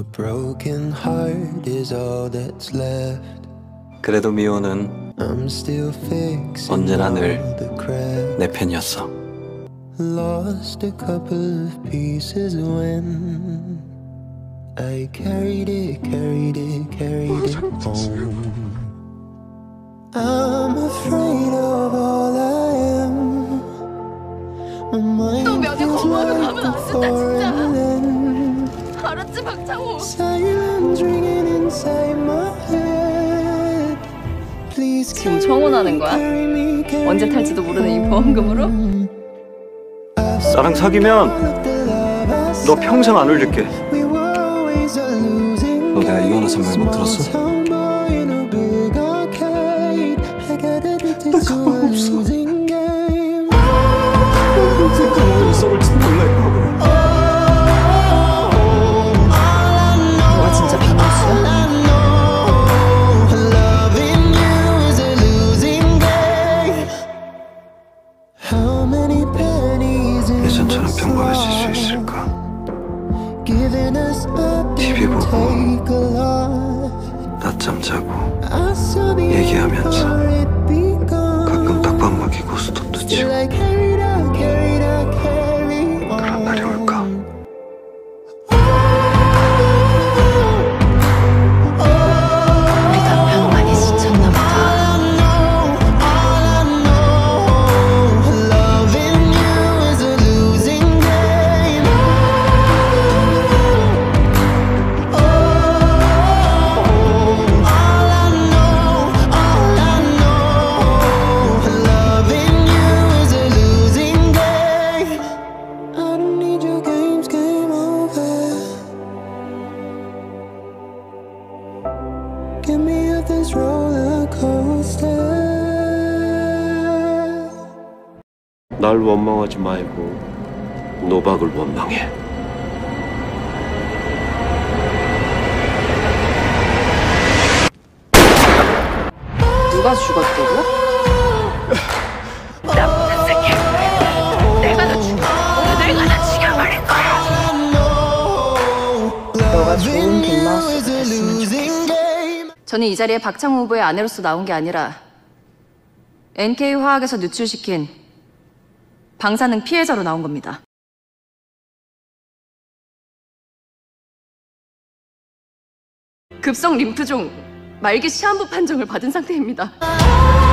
A broken heart is all that's left. 그래도 미호는 I'm still fixing 언제나 all 늘 the cracks. 내 편이었어. Lost a couple of pieces when I carried it home. I'm afraid of all I am. My mind feels like a foreign land. 알았지, 박창호? Sirens ringing inside my head. Please 지금 청혼하는 거야? 언제 탈지도 모르는 이 보험금으로? 나랑 사귀면 너 평생 안 울릴게. 너 내가 이혼하자 말 못 들었어? 나 가만 없어. 평생 가만히 썩을지도 몰라. 너가 진짜 비명수야? 예전처럼 평범해질 수 있을까? TV 보고 낮잠 자고 얘기하면서 가끔 딱밥 먹이고 수도도 치고 그런 날이 올까? 우리 남편 많이 지쳤나 보다. Get me off this roller coaster. 날 원망하지 말고 노박을 원망해. 누가 죽었다고? 나쁜 새끼. 내가 너 죽여. 내가 너 죽여버릴 거야. 너가 좋은 빅마우스가 됐으면 좋겠어. 저는 이 자리에 박창호 후보의 아내로서 나온 게 아니라 NK 화학에서 누출시킨 방사능 피해자로 나온 겁니다. 급성 림프종 말기 시한부 판정을 받은 상태입니다.